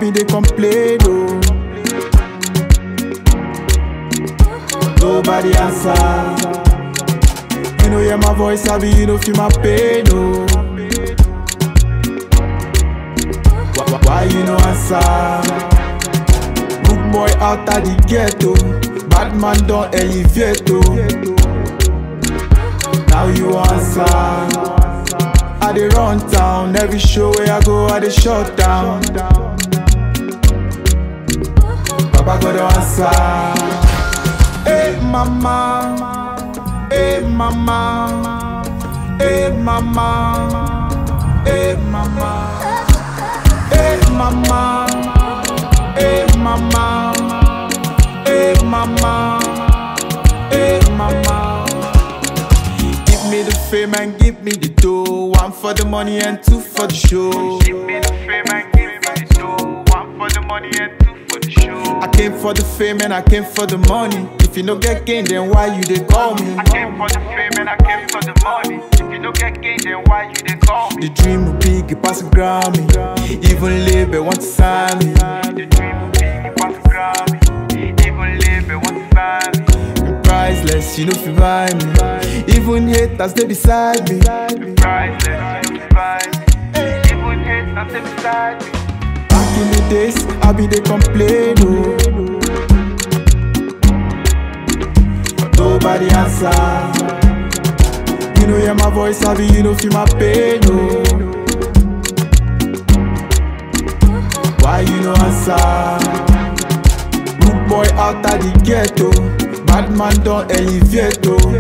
be they complain, oh. Nobody answer. You know hear my voice, I be you know feel my pain, oh. Why you no answer? Good boy out of the ghetto, bad man don't elevate, oh. Now you answer. I dey run town, every show where I go I dey shut down. Papa God don't answer. Hey mama, hey mama, hey mama, hey mama, hey mama, hey mama, hey mama, hey mama. Give me the fame and give me the dough. One for the money and two for the show. Give me the fame and give me the dough. One for the money and two for the show. I came for the fame and I came for the money. If you no get gain, then why you they call me? I came for the fame and I came for the money. If you no get gain, then why you they call me? The dream will big, it pass a Grammy. Even label want to sign me. The dream will be you pass a Grammy. Even label want to sign me. Priceless, you know if you buy me. Even haters they beside me. Priceless, you know to buy me. Even haters they beside me. Back in the days, I be they complain, oh. Nobody answer. You know hear my voice, I be you know feel my pain, oh. Why you no answer? Good boy out of the ghetto, bad man don't elevate, oh.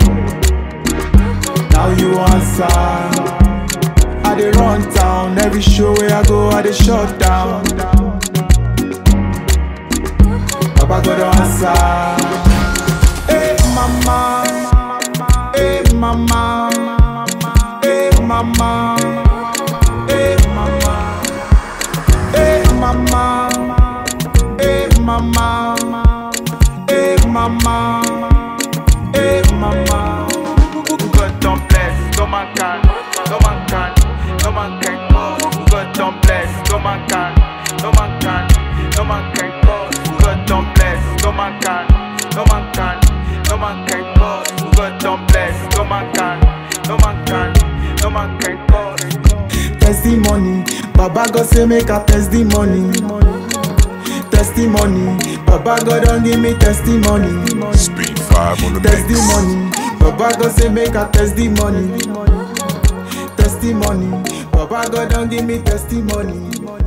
Now you answer. I dey run town, every show where I go I dey shut down. Papa God don't answer. Hey mama, hey mama, hey mama, hey mama, hey mama, hey mama, hey mama, hey mama. God don't bless, no man can, no man can, no man can cause. God don't bless, no man can, no man can, no man can cause. God don't bless, no man can, no man can, no man can cause. God don't bless, no man can, no man can, no man can cause. Testimony, Baba God say make a testimony. Testimony, Baba God don't give me testimony. Speed 5 on the mix. Testimony, Baba God say make a testimony. Testimony, Baba God don't give me testimony.